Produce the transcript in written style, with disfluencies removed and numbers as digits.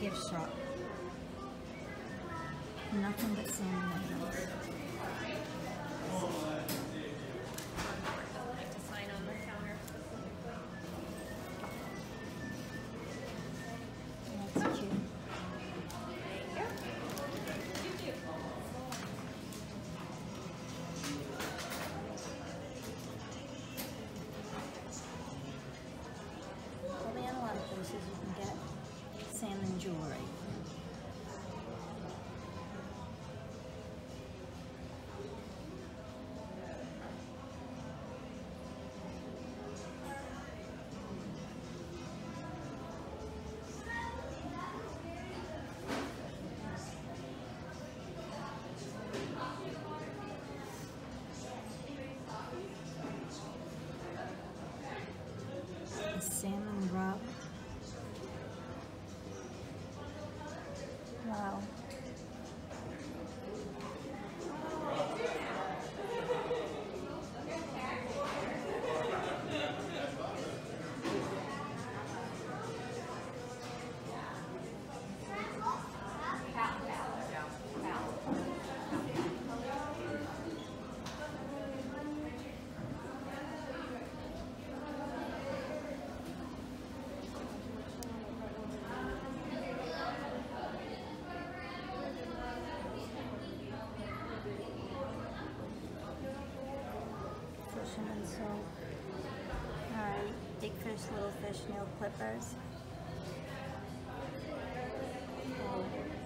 gift shop. Nothing but salmon items. Like to sign on the counter. That's cute. Probably in a lot of places you can get salmon jewelry. A salmon rub. Wow. Fisherman soap. Alright, big fish, little fish, nail clippers. Oh.